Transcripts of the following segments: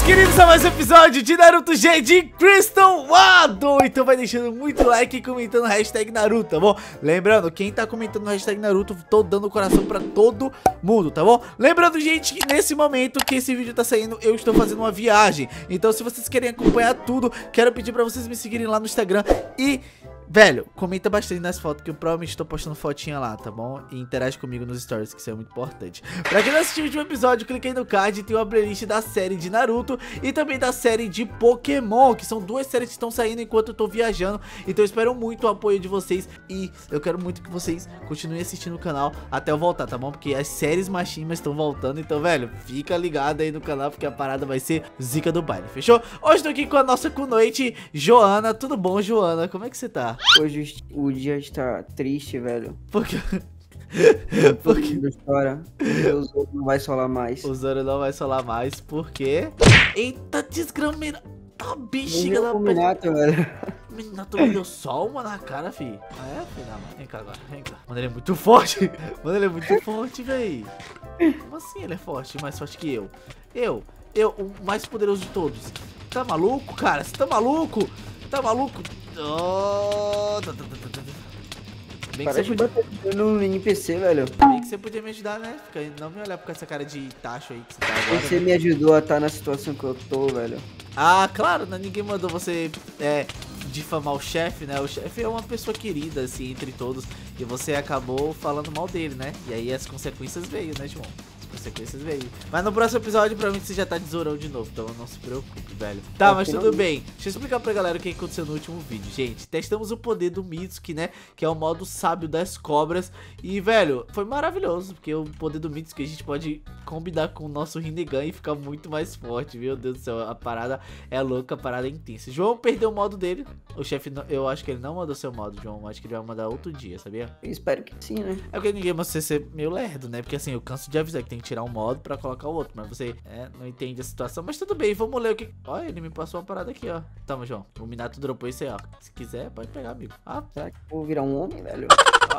queridos, a mais um episódio de Naruto G de Crystal Wado. Então vai deixando muito like e comentando hashtag Naruto, tá bom? Lembrando, quem tá comentando hashtag Naruto, tô dando coração pra todo mundo, tá bom? Lembrando, gente, que nesse momento que esse vídeo tá saindo, eu estou fazendo uma viagem. Então se vocês querem acompanhar tudo, quero pedir pra vocês me seguirem lá no Instagram e... velho, comenta bastante nas fotos, que eu provavelmente estou postando fotinha lá, tá bom? E interage comigo nos stories, que isso é muito importante. Pra quem não assistiu o último episódio, cliquei no card e tem uma playlist da série de Naruto e também da série de Pokémon, que são duas séries que estão saindo enquanto eu tô viajando. Então eu espero muito o apoio de vocês e eu quero muito que vocês continuem assistindo o canal até eu voltar, tá bom? Porque as séries machinhas estão voltando, então, velho, fica ligado aí no canal, porque a parada vai ser zica do baile, fechou? Hoje tô aqui com a nossa kunoichi, Joana. Tudo bom, Joana? Como é que você tá? Hoje o dia está triste, velho. Por quê? Porque o Zoro não vai solar mais. O Zoro não vai solar mais, porque... eita, desgrameira. Tá bexiga da Minato, velho. Minato me deu só uma na cara, fi. Ah, é, filho? Vem cá agora, vem cá. Mano, ele é muito forte. Mano, ele é muito forte, véi. Como assim ele é forte? Mais forte que eu? Eu, o mais poderoso de todos. Tá maluco, cara? Você tá maluco? Tá maluco? Oh, bem que você podia... no NPC, velho. Bem que você podia me ajudar, né? Fica aí, não me olhar com essa cara de tacho aí que você tá agora. Você me ajudou a estar na situação que eu tô, velho. Ah, claro, né? Ninguém mandou você difamar o chefe, né? O chefe é uma pessoa querida, assim, entre todos. E você acabou falando mal dele, né? E aí as consequências veio, né, João? Consequências veio. Mas no próximo episódio, provavelmente você já tá de Zorão de novo, então não se preocupe, velho. Tá, mas tudo bem. Deixa eu explicar pra galera o que aconteceu no último vídeo, gente. Testamos o poder do Mitsuki, né? Que é o modo sábio das cobras. E, velho, foi maravilhoso, porque o poder do Mitsuki a gente pode combinar com o nosso Rinnegan e ficar muito mais forte. Meu Deus do céu, a parada é louca, a parada é intensa. João perdeu o modo dele. O chefe, eu acho que ele não mandou seu modo, João. Eu acho que ele vai mandar outro dia, sabia? Eu espero que sim, né? É porque ninguém você ser meio lerdo, né? Porque assim, eu canso de avisar que tem que tirar um modo pra colocar o outro, mas você não entende a situação. Mas tudo bem, vamos ler o que... Olha, ele me passou uma parada aqui, ó. Toma, João, o Minato dropou isso aí, ó. Se quiser, pode pegar, amigo. Ah, será que eu vou virar um homem, velho?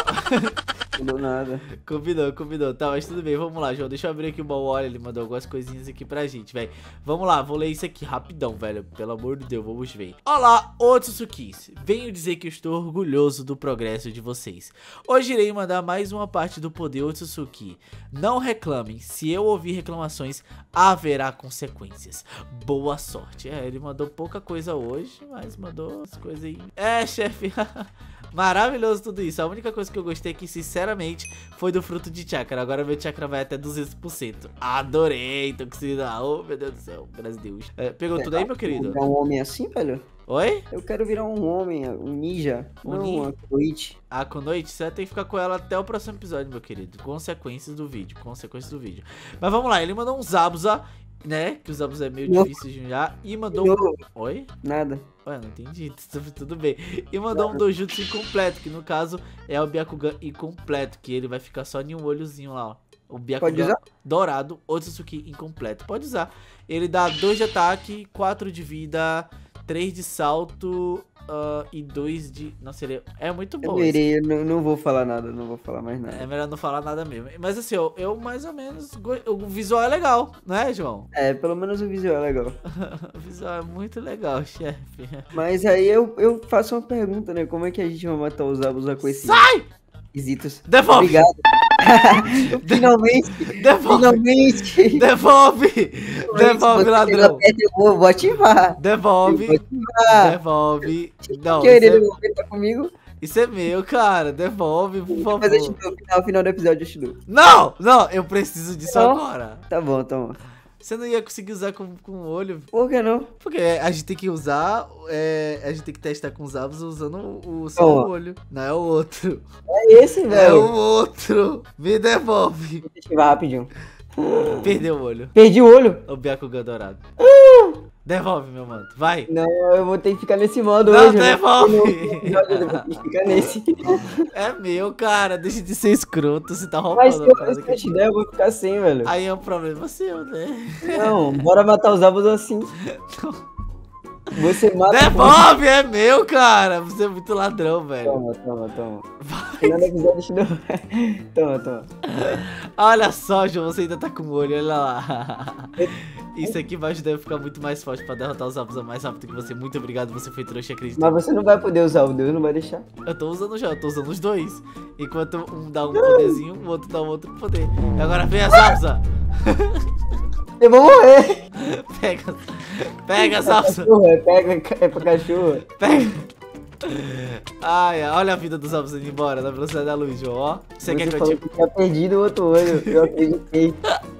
Não deu nada. Combinou. Tá, mas tudo bem, vamos lá, João. Deixa eu abrir aqui o baú. Olha, ele mandou algumas coisinhas aqui pra gente, velho. Vamos lá, vou ler isso aqui rapidão, velho. Pelo amor de Deus, vamos ver. Olá, Otsukis. Venho dizer que estou orgulhoso do progresso de vocês. Hoje irei mandar mais uma parte do poder Otsutsuki. Não reclamem, se eu ouvir reclamações, haverá consequências. Boa sorte. Ele mandou pouca coisa hoje, mas mandou as coisas aí. Chefe. Maravilhoso tudo isso. A única coisa que eu gostei aqui, sinceramente, foi do fruto de chakra. Agora meu chakra vai até 200%. Adorei, toxina. Oh, meu Deus do céu. Graças a Deus. Pegou tudo aí, meu querido? Virar um homem assim, velho? Oi? Eu quero virar um homem, um ninja. Uma kunoichi. A kunoichi, você vai ter que ficar com ela até o próximo episódio, meu querido. Consequências do vídeo. Mas vamos lá, ele mandou um Zabuza, né? Que o Zabuza é meio difícil de juntar. E mandou um... Oi? Nada. Ué, não entendi, tudo bem. E mandou um Dojutsu incompleto, que no caso é o Byakugan incompleto, que ele vai ficar só em um olhozinho lá, ó. O Byakugan dourado, Otsutsuki incompleto. Pode usar. Ele dá 2 de ataque, 4 de vida, 3 de salto e 2 de... Nossa, ele é muito bom. Eu não vou falar nada, não vou falar mais nada. É melhor não falar nada mesmo. Mas assim, eu mais ou menos... O visual é legal, não é, João? Pelo menos o visual é legal. O visual é muito legal, chefe. Mas aí eu faço uma pergunta, né? Como é que a gente vai matar os Zabuza com esse... Sai! Quesitos. Devolve! Obrigado. Finalmente! Devolve, ladrão! Eu vou ativar! Devolve! Não, tá comigo? Isso é meu, cara. Devolve, por favor. Mas eu te dou, no final do episódio eu te dou. Não, eu preciso disso agora. Tá bom, tá bom. Você não ia conseguir usar com o olho? Por que não? Porque a gente tem que usar, a gente tem que testar com os abos usando o seu olho. Não é o outro. É esse, velho. É o outro. Me devolve. Deixa eu ativar rapidinho. Perdeu o olho. Perdi o olho. O Byakugan dourado. Devolve, meu mano. Vai. Não, eu vou ter que ficar nesse modo não, hoje. Não, devolve. Eu vou ter que ficar nesse. É meu, cara. Deixa de ser escroto. Você tá roubando. Mas se eu te der, eu vou ficar sem, velho. Aí é um problema seu, né? Não, bora matar os abos assim. Não. Você mata... Devolve, é meu, cara. Você é muito ladrão, velho. Toma. Vai. Toma. Olha só, João, você ainda tá com o olho, olha lá. Isso aqui vai ajudar eu a ficar muito mais forte pra derrotar os Zabuza mais rápido que você. Muito obrigado, você foi trouxa, acredito. Mas você não vai poder usar, o Deus não vai deixar. Eu tô usando já, eu tô usando os dois. Enquanto um dá um poderzinho, o outro dá o outro poder. E agora vem a Zabuza. Eu vou morrer. Pega, Zabuza. É pra cachorro. Pega. Ai, olha a vida dos Zabuza indo embora na velocidade da luz, João, ó. Você quer que eu falou que tinha perdido o outro olho, eu acreditei.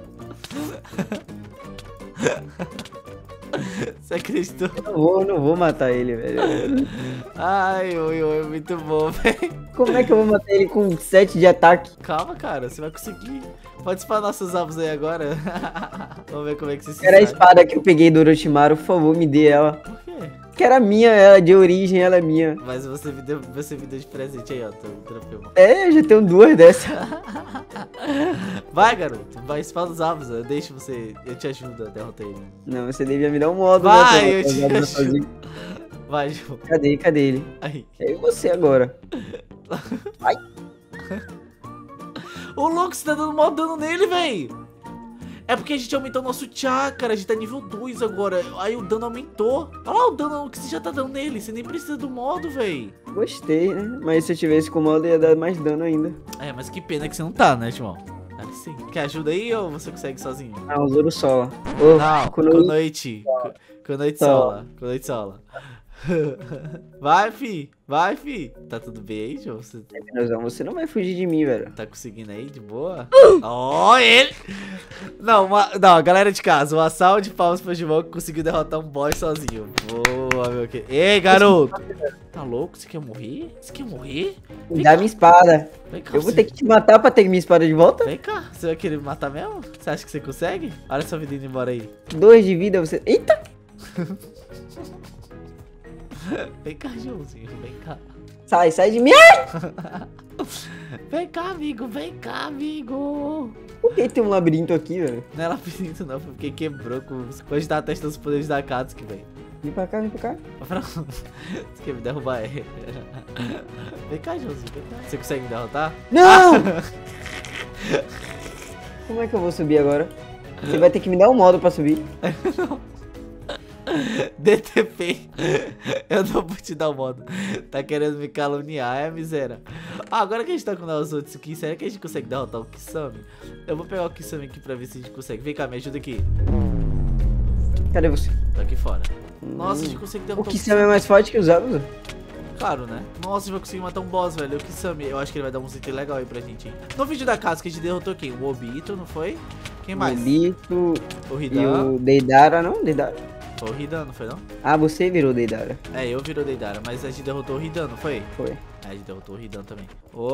Você acreditou? Eu não vou matar ele, velho. Ai, oi, muito bom, velho. Como é que eu vou matar ele com 7 de ataque? Calma, cara, você vai conseguir. Pode spawnar nossos Zabuza aí agora. Vamos ver como é que você se Era a sai. espada que eu peguei do Orochimaru, por favor, me dê ela. Por quê? Que era minha, ela de origem, ela é minha. Mas você me deu de presente aí, ó. Troféu. É, eu já tenho 2 dessa. Vai, garoto. Vai, spawna os Zabuza. Eu deixo você. Eu te ajudo a derrotar ele. Não, você devia me dar um modo. Vai, né, eu te pra- ajudo. Vai, João. Cadê ele? Aí. É você agora. Ai. Ô, louco, você tá dando mó dano nele, véi. É porque a gente aumentou o nosso chakra, a gente tá nível 2 agora. Aí o dano aumentou. Olha lá o dano que você já tá dando nele. Você nem precisa do modo, véi. Gostei, né? Mas se eu tivesse com o modo ia dar mais dano ainda. É, mas que pena que você não tá, né, Timão? Sim. Quer ajuda aí ou você consegue sozinho? Ah, o Zoro Sola. Ô, Não, Kunoichi. Kunoichi sola. Kunoichi sola. Vai, fi. Vai, fi. Tá tudo bem aí, João? Você Minozão, você não vai fugir de mim, velho. tá conseguindo aí de boa? Ó, ele! Não, não, galera de casa, uma salva de palmas pro João que conseguiu derrotar um boss sozinho. Boa, meu querido. Ei, garoto! Tá louco? Você quer morrer? Você quer morrer? Me dá minha espada. Vem cá, Eu vou ter que te matar pra ter minha espada de volta? Vem cá, você vai querer me matar mesmo? Você acha que você consegue? Olha sua vida indo embora aí. 2 de vida, você... Eita! Vem cá, Joãozinho, vem cá. Sai de mim! Ai! Vem cá, amigo, vem cá, amigo. Por que tem um labirinto aqui, velho? Não é labirinto não, foi porque quebrou com... Hoje tá testando os poderes da Katsuki, velho. Vem pra cá, vem pra cá. Você quer me derrubar? Vem cá, Joãozinho, vem cá. Você consegue me derrotar? Não! Como é que eu vou subir agora? Você vai ter que me dar um modo pra subir. DTP. Eu não vou te dar o modo. Tá querendo me caluniar, é miséria. Ah, agora que a gente tá com o Naozutsuki, será que a gente consegue derrotar o Kisame? Eu vou pegar o Kisame aqui pra ver se a gente consegue. Vem cá, me ajuda aqui. Cadê você? Tô aqui fora. Nossa, a gente consegue O derrotar Kisame é mais forte que os Zabuza? Claro, né? Nossa, a gente vai conseguir matar um boss, velho. O Kisame, eu acho que ele vai dar um item legal aí pra gente, hein? No vídeo da casa que a gente derrotou quem? O Obito, não foi? Quem mais? O Bito O e Hidan. o Deidara, não? Deidara? Foi o Hidan, não foi não? Ah, você virou Deidara. É, eu virou Deidara, mas a gente derrotou o Hidan, não foi? Foi. É, a gente derrotou o Hidan também.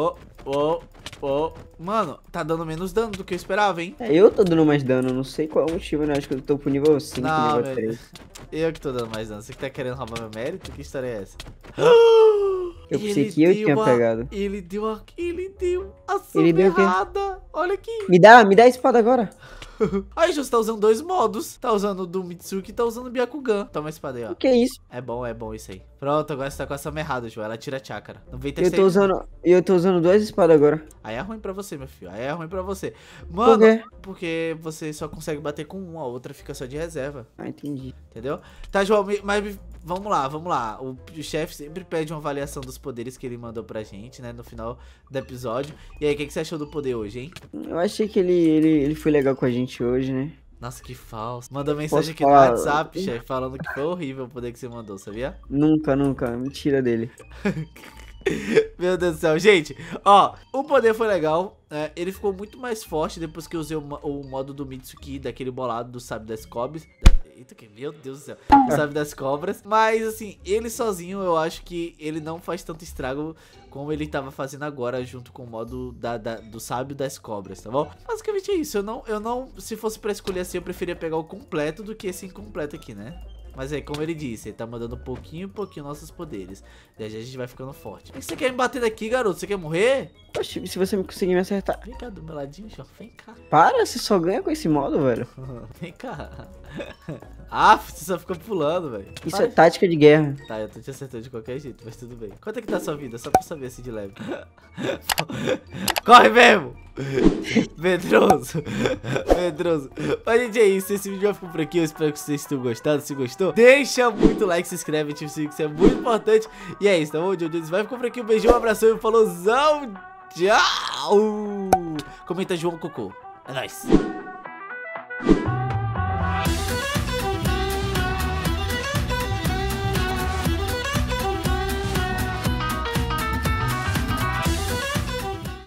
Mano, tá dando menos dano do que eu esperava, hein? É, eu tô dando mais dano, não sei qual é o motivo, né? Acho que eu tô pro nível 5, Não, nível velho. 3. Eu que tô dando mais dano. Você que tá querendo roubar meu mérito? Que história é essa? Eu pensei que eu tinha pegado. Ele deu a Ele deu o quê? errada. Olha aqui. Me dá a espada agora. Aí, você tá usando 2 modos. Tá usando o do Mitsuki e tá usando o Byakugan. Toma a espada aí, ó. O que é isso? É bom isso aí. Pronto, agora você tá com essa errada, João. Ela tira chakra. Não vem Eu testar. tô usando 2 espadas agora. Aí é ruim pra você, meu filho. Aí é ruim pra você. Por Mano, quê? porque você só consegue bater com um, a outra fica só de reserva. Ah, entendi. Entendeu? Tá, João, mas vamos lá. O chefe sempre pede uma avaliação dos poderes que ele mandou pra gente, né? No final do episódio. E aí, o que você achou do poder hoje, hein? Eu achei que ele foi legal com a gente hoje, né? Nossa, que falso. Mandou mensagem aqui falar? no WhatsApp, chefe, falando que foi horrível o poder que você mandou, sabia? Nunca. Mentira dele. Meu Deus do céu, gente, ó, o poder foi legal, ele ficou muito mais forte depois que eu usei o modo do Mitsuki, daquele bolado do Sábio das Cobras. Eita, meu Deus do céu, do Sábio das Cobras. Mas assim, ele sozinho eu acho que ele não faz tanto estrago como ele tava fazendo agora junto com o modo do Sábio das Cobras, tá bom? Basicamente é isso, eu não, se fosse pra escolher assim, eu preferia pegar o completo do que esse incompleto aqui, né? Mas aí, como ele disse, ele tá mandando pouquinho nossos poderes. Daí a gente vai ficando forte. Por que você quer me bater daqui, garoto? Você quer morrer? Oxe, se você conseguir me acertar. Vem cá do meu ladinho, João. Vem cá. Para, você só ganha com esse modo, velho. Vem cá. Ah, você só fica pulando, velho. Isso é tática de guerra. Tá, eu tô te acertando de qualquer jeito, mas tudo bem. Quanto é que tá a sua vida? Só pra saber assim de leve. Corre mesmo! Medroso. Medroso. Mas, gente, é isso. Esse vídeo vai ficar por aqui. Eu espero que vocês tenham gostado. Se gostou, deixa muito like, se inscreve, ativa o sininho, que isso é muito importante. E é isso, tá bom? O Jojo vai ficar por aqui. Um beijão, um abração e um falouzão. Tchau. Comenta João Cocô. É nóis.